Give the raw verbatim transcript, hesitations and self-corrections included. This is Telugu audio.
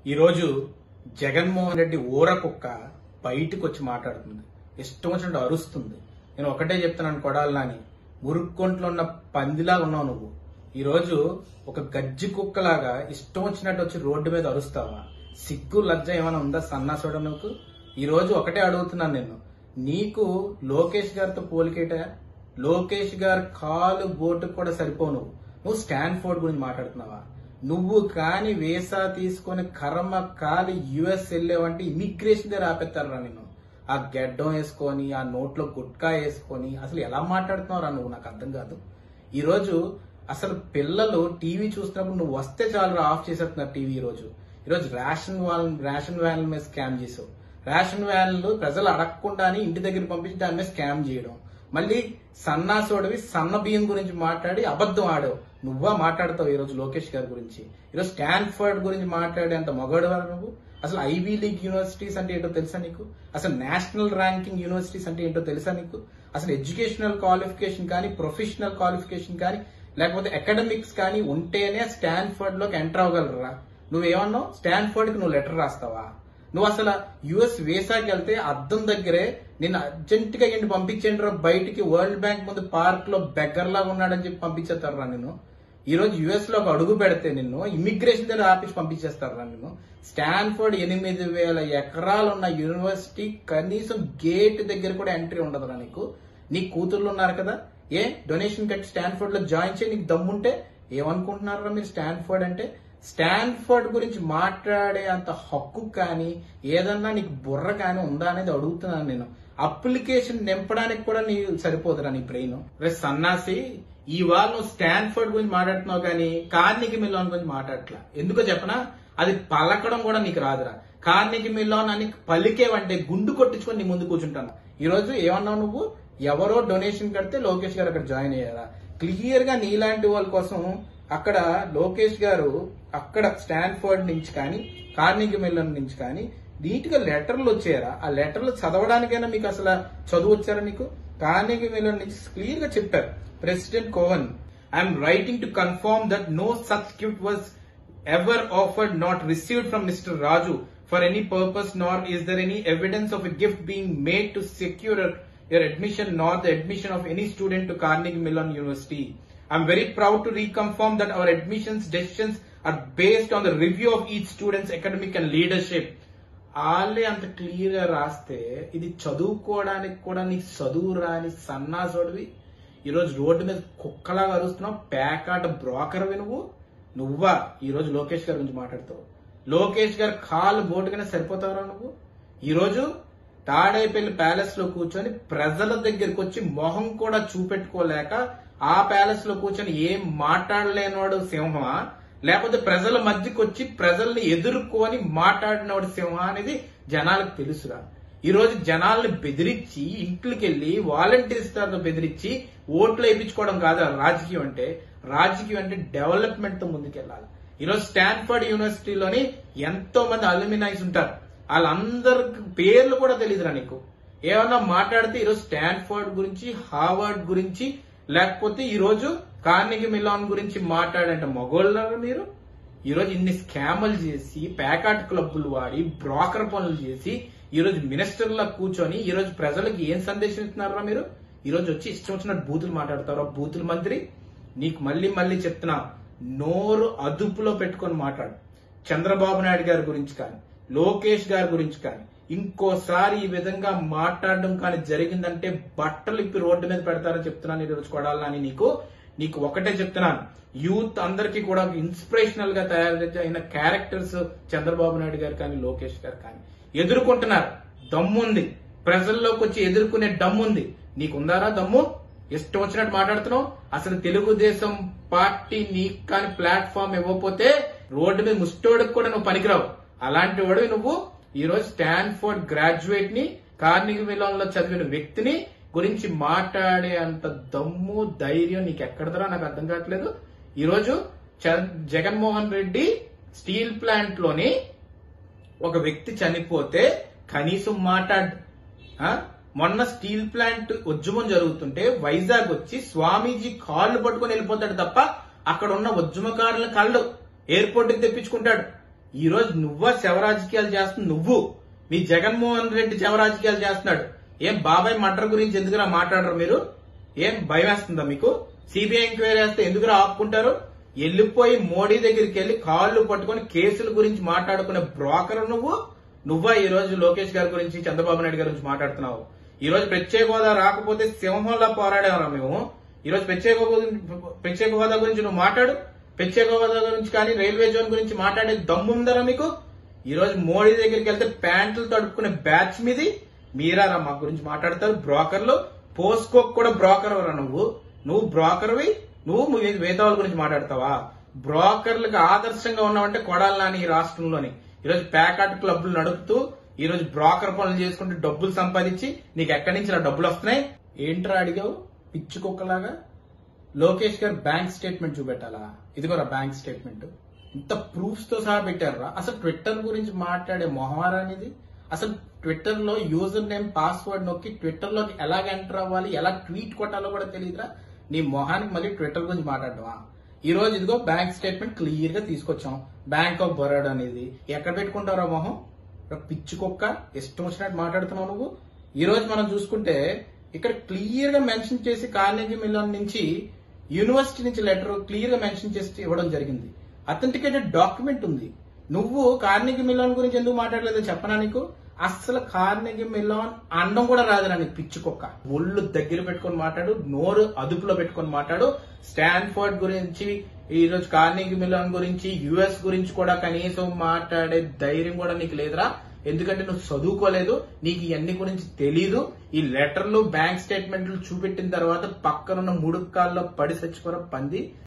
ఈరోజు జగన్మోహన్ రెడ్డి ఊర కుక్క బయటకు వచ్చి మాట్లాడుతుంది. ఇష్టం వచ్చినట్టు అరుస్తుంది. నేను ఒకటే చెప్తున్నాను, కొడాలని మురుక్కొంట్లో ఉన్న పందిలాగా ఉన్నావు నువ్వు. ఈరోజు ఒక గజ్జి కుక్కలాగా ఇష్టం వచ్చినట్టు వచ్చి రోడ్డు మీద అరుస్తావా? సిగ్గు లజ్జ ఏమైనా ఉందా సన్నాసుడ నువ్వు? ఈరోజు ఒకటే అడుగుతున్నాను నేను, నీకు లోకేష్ గారితో పోలికేట? లోకేష్ గారి కాలు బోటుకు కూడా సరిపోవు. నువ్వు నువ్వు స్టాన్ఫోర్డ్ గురించి మాట్లాడుతున్నావా? నువ్వు కాని వీసా తీసుకొని కర్మ కాలి యుఎస్ వెళ్ళేవంటే ఇమిగ్రేషన్ దగ్గర ఆపేస్తారా నేను? ఆ గెడ్డం వేసుకొని ఆ నోట్లో గుట్కా వేసుకొని అసలు ఎలా మాట్లాడుతున్నావురా నువ్వు? నాకు అర్థం కాదు. ఈరోజు అసలు పిల్లలు టీవీ చూస్తున్నప్పుడు నువ్వు వస్తే చాలు ఆఫ్ చేసేస్తున్నారు టీవీ. ఈరోజు ఈరోజు రేషన్ వాళ్ళ రేషన్ వ్యాన్ల మీద స్కామ్ చేసావు. రేషన్ వ్యాన్లు ప్రజలు అడగకుండానే ఇంటి దగ్గర పంపించి దాని మీద స్కామ్ చేయడం. మళ్ళీ సన్నాసోడివి సన్న బియ్యం గురించి మాట్లాడి అబద్ధం ఆడావు. నువ్వా మాట్లాడతావు ఈరోజు లోకేష్ గారి గురించి? ఈరోజు స్టాన్ఫర్డ్ గురించి మాట్లాడేంత మగవాడు వారు నువ్వు? అసలు ఐవీ లీగ్ యూనివర్సిటీస్ అంటే ఏంటో తెలుసా నీకు? అసలు నేషనల్ ర్యాంకింగ్ యూనివర్సిటీస్ అంటే ఏంటో తెలుసా నీకు? అసలు ఎడ్యుకేషనల్ క్వాలిఫికేషన్ కానీ ప్రొఫెషనల్ క్వాలిఫికేషన్ కానీ లేకపోతే అకాడమిక్స్ కానీ ఉంటేనే స్టాన్ఫర్డ్ లోకి ఎంటర్ అవ్వగలరా? నువ్వేమన్నావు? స్టాన్ఫర్డ్ కి నువ్వు లెటర్ రాస్తావా? నువ్వు అసలు యుఎస్ వీసాకి వెళ్తే అద్దం దగ్గరే నేను అర్జెంట్ గా ఇంటి పంపించండి బయటికి, వరల్డ్ బ్యాంక్ ముందు పార్క్ లో బెగ్గర్ లాగా ఉన్నాడని చెప్పి పంపించేస్తారా నేను? ఈ రోజు యుఎస్ లో ఒక అడుగు పెడితే నిన్ను ఇమిగ్రేషన్ దగ్గర ఆఫీస్ పంపించేస్తారా నిన్ను? స్టాన్ఫర్డ్ ఎనిమిది వేల ఎకరాలు ఉన్న యూనివర్సిటీ కనీసం గేట్ దగ్గర కూడా ఎంట్రీ ఉండదురా నీకు. నీ కూతుర్లు ఉన్నారు కదా, ఏ డొనేషన్ కట్టి స్టాన్ఫర్డ్ లో జాయిన్ చేయి. నీకు దమ్ముంటే ఏమనుకుంటున్నారా మీరు? స్టాన్ఫర్డ్ అంటే స్టాన్ఫర్డ్ గురించి మాట్లాడే అంత హక్కు కానీ ఏదన్నా నీకు బుర్ర కానీ ఉందా అనేది అడుగుతున్నాను నేను. అప్లికేషన్ నింపడానికి కూడా నీ సరిపోదురా నీ బ్రెయిన్? రే సన్నాసి, ఇవాళ నువ్వు స్టాన్ఫర్డ్ గురించి మాట్లాడుతున్నావు కానీ కార్నెగీ మెలాన్ గురించి మాట్లాడట్లా. ఎందుకో చెప్పనా? అది పలకడం కూడా నీకు రాదురా. కార్నెగీ మెలాన్ అని పలికేవంటే గుండు కొట్టించుకొని నీ ముందు కూర్చుంటాను. ఈ రోజు ఏమన్నావు నువ్వు? ఎవరో డొనేషన్ కడితే లోకేష్ గారు అక్కడ జాయిన్ అయ్యారా? క్లియర్ గా నీలాంటి వాళ్ళ కోసం అక్కడ లోకేష్ గారు అక్కడ స్టాన్ఫర్డ్ నుంచి కానీ కార్నెగీ మెలాన్ నుంచి కానీ నీట్ గా లెటర్లు వచ్చారా? ఆ లెటర్లు చదవడానికైనా మీకు అసలు చదువు వచ్చారా నీకు? కార్నెగీ మెలాన్ నుంచి క్లియర్ గా చెప్పారు, president Cowan, I'm writing to confirm that no such gift was ever offered not received from mister Raju for any purpose nor is there any evidence of a gift being made to secure your admission nor the admission of any student to Carnegie Mellon University. I am very proud to reconfirm that our admissions decisions are based on the review of each student's academic and leadership. ఆళ్ళే అంత క్లియర్ గా రాస్తే ఇది చదువుకోవడానికి కూడా నీకు చదువు రాని సన్నాసోడివి ఈరోజు రోడ్డు మీద కుక్కలాగా అరుస్తున్నావు. పేకాట బ్రోకర్వి నువ్వు. నువ్వా ఈరోజు లోకేష్ గారి గురించి మాట్లాడుతావు? లోకేష్ గారు కాలు బోటుగానే సరిపోతావురా నువ్వు? ఈరోజు తాడేపల్లి ప్యాలెస్ లో కూర్చొని ప్రజల దగ్గరికి వచ్చి మొహం కూడా చూపెట్టుకోలేక ఆ ప్యాలెస్ లో కూర్చొని ఏం మాట్లాడలేనివాడు సింహమా, లేకపోతే ప్రజల మధ్యకి వచ్చి ప్రజల్ని ఎదుర్కొని మాట్లాడినవాడు సింహమా అనేది జనాలకు తెలుసురా. ఈ రోజు జనాల్ని బెదిరించి ఇంట్లోకి వెళ్లి వాలంటీర్స్ తో బెదిరించి ఓట్లు వేయించుకోవడం కాదు రాజకీయం అంటే. రాజకీయం అంటే డెవలప్మెంట్ తో ముందుకెళ్లాలి. ఈరోజు స్టాన్ఫర్డ్ యూనివర్సిటీలోని ఎంతో మంది అల్యూమినైస్ ఉంటారు, వాళ్ళందరికి పేర్లు కూడా తెలియదురా నీకు. ఏమన్నా మాట్లాడితే ఈరోజు స్టాన్ఫర్డ్ గురించి హార్వర్డ్ గురించి లేకపోతే ఈరోజు కార్నెగీ మెలాన్ గురించి మాట్లాడంటే మగోళ్ళ మీరు. ఈరోజు ఇన్ని స్కాములు చేసి ప్యాకాట్ క్లబ్బులు వాడి బ్రోకర్ పనులు చేసి ఈరోజు మినిస్టర్లా కూర్చొని ఈరోజు ప్రజలకు ఏం సందేశం ఇస్తున్నారా మీరు? ఈరోజు వచ్చి ఇష్టం వచ్చినట్టు బూతులు మాట్లాడతారా బూతుల మంత్రి? నీకు మళ్ళీ మళ్ళీ చెప్తున్నా, నోరు అదుపులో పెట్టుకొని మాట్లాడు. చంద్రబాబు నాయుడు గారి గురించి కానీ లోకేష్ గారి గురించి కానీ ఇంకోసారి ఈ విధంగా మాట్లాడడం కానీ జరిగిందంటే బట్టలు ఇప్పి రోడ్డు మీద పెడతారని చెప్తున్నాను ఈరోజు కొడాలని. నీకు నీకు ఒకటే చెప్తున్నాను, యూత్ అందరికీ కూడా ఇన్స్పిరేషనల్ గా తయారైన క్యారెక్టర్స్ చంద్రబాబు నాయుడు గారు కానీ లోకేష్ గారు కానీ ఎదుర్కొంటున్నారు. దమ్ముంది, ప్రజల్లోకి వచ్చి ఎదుర్కొనే దమ్ముంది. నీకుందారా దమ్ము? ఇష్టం వచ్చినట్టు మాట్లాడుతున్నావు. అసలు తెలుగుదేశం పార్టీ నీకు కానీ ప్లాట్ఫామ్ ఇవ్వకపోతే రోడ్డు మీద ముస్టోడికి కూడా నువ్వు పనికిరావు. అలాంటి వాడు నువ్వు. ఈ రోజు స్టాన్ఫర్డ్ గ్రాడ్యుయేట్ ని కార్నెగీ మెలాన్ లో చదివిన వ్యక్తిని గురించి మాట్లాడే అంత దమ్ము ధైర్యం నీకు ఎక్కడదరా? నాకు అర్థం కావట్లేదు. ఈ రోజు జగన్మోహన్ రెడ్డి స్టీల్ ప్లాంట్ లోని ఒక వ్యక్తి చనిపోతే కనీసం మాట్లాడు. మొన్న స్టీల్ ప్లాంట్ ఉద్యమం జరుగుతుంటే వైజాగ్ వచ్చి స్వామీజీ కాళ్ళు పట్టుకుని వెళ్ళిపోతాడు తప్ప అక్కడ ఉన్న ఉద్యమకారుల కళ్ళు ఎయిర్పోర్ట్ కి తెప్పించుకుంటాడు. ఈ రోజు నువ్వా శవ రాజకీయాలు చేస్తుంది నువ్వు. మీ జగన్మోహన్ రెడ్డి శవ రాజకీయాలు చేస్తున్నాడు. ఏం బాబాయ్ మర్డర్ గురించి ఎందుకురా మాట్లాడరు మీరు? ఏం భయం వేస్తుందా మీకు? సిబిఐ ఎంక్వైరీ వేస్తే ఎందుకురా ఆపుకుంటారు? వెళ్ళిపోయి మోడీ దగ్గరికి వెళ్లి కాళ్లు పట్టుకుని కేసుల గురించి మాట్లాడుకునే బ్రోకర్ నువ్వు. నువ్వా ఈ రోజు లోకేష్ గారి గురించి చంద్రబాబు నాయుడు గారి గురించి మాట్లాడుతున్నావు? ఈ రోజు ప్రత్యేక హోదా రాకపోతే సింహంలా పోరాడామరా మేము. ఈ రోజు ప్రత్యేక ప్రత్యేక హోదా గురించి నువ్వు మాట్లాడు. ప్రత్యేక హోదా గురించి కానీ రైల్వే జోన్ గురించి మాట్లాడే దమ్ముందరా మీకు? ఈ రోజు మోడీ దగ్గరికి వెళ్తే ప్యాంట్లు తడుపుకునే బ్యాచ్ మీది మీరారా మా గురించి మాట్లాడతారు బ్రోకర్లు. పోస్కోక్ కూడా బ్రోకర్ రా నువ్వు. నువ్వు బ్రోకర్వి. నువ్వు మిగతా వాళ్ళ గురించి మాట్లాడతావా? బ్రోకర్లకు ఆదర్శంగా ఉన్నావంటే కొడాలి నాని ఈ రాష్ట్రంలోని. ఈరోజు ప్యాకాట్ క్లబ్లు నడుపుతూ ఈ రోజు బ్రోకర్ పనులు చేసుకుంటూ డబ్బులు సంపాదించి నీకు ఎక్కడి నుంచి నా డబ్బులు వస్తున్నాయి? ఏంట్రా అడిగావు పిచ్చి కుక్కలాగా? లోకేష్ గారు బ్యాంక్ స్టేట్మెంట్ చూపెట్టాలా? ఇదిగోరా బ్యాంక్ స్టేట్మెంట్. ఇంత ప్రూఫ్స్ తో సహా పెట్టారా? అసలు ట్విట్టర్ గురించి మాట్లాడే మొహమారా అనేది? అసలు ట్విట్టర్ లో యూజర్ నేమ్ పాస్వర్డ్ నొక్కి ట్విట్టర్ లోకి ఎలా ఎంటర్ అవ్వాలి, ఎలా ట్వీట్ కొట్టాలో కూడా తెలియదురా నీ మొహానికి. మళ్ళీ ట్విట్టర్ గురించి మాట్లాడవా? ఈ రోజు ఇదిగో బ్యాంక్ స్టేట్మెంట్ క్లియర్ గా తీసుకొచ్చాం. బ్యాంక్ ఆఫ్ బరోడా అనేది ఎక్కడ పెట్టుకుంటారా మొహం? పిచ్చి కుక్క ఇష్టం వచ్చినట్టు మాట్లాడుతున్నావు నువ్వు. ఈ రోజు మనం చూసుకుంటే ఇక్కడ క్లియర్ గా మెన్షన్ చేసి కార్నెగీ మిల్లన్ నుంచి యూనివర్సిటీ నుంచి లెటర్ క్లియర్ గా మెన్షన్ చేసి ఇవ్వడం జరిగింది. అథెంటికేటెడ్ డాక్యుమెంట్ ఉంది. నువ్వు కార్నెగీ మిల్లన్ గురించి ఎందుకు మాట్లాడలేదో చెప్పనా నీకు? అస్సలు కార్నెగీ మిల్లన్ అండం కూడా రాదురా నీకు పిచ్చి కుక్క. ఒళ్ళు దగ్గర పెట్టుకుని మాట్లాడు, నోరు అదుపులో పెట్టుకుని మాట్లాడు. స్టాన్ఫోర్డ్ గురించి, ఈ రోజు కార్నెగీ మిల్లన్ గురించి, యుఎస్ గురించి కూడా కనీసం మాట్లాడే ధైర్యం కూడా నీకు లేదురా. ఎందుకంటే నువ్వు చదువుకోలేదు, నీకు ఇవన్నీ గురించి తెలీదు. ఈ లెటర్లు బ్యాంక్ స్టేట్మెంట్లు చూపెట్టిన తర్వాత పక్కనున్న ముడుక్కాల్లో పడి చచ్చిపోరా పంది.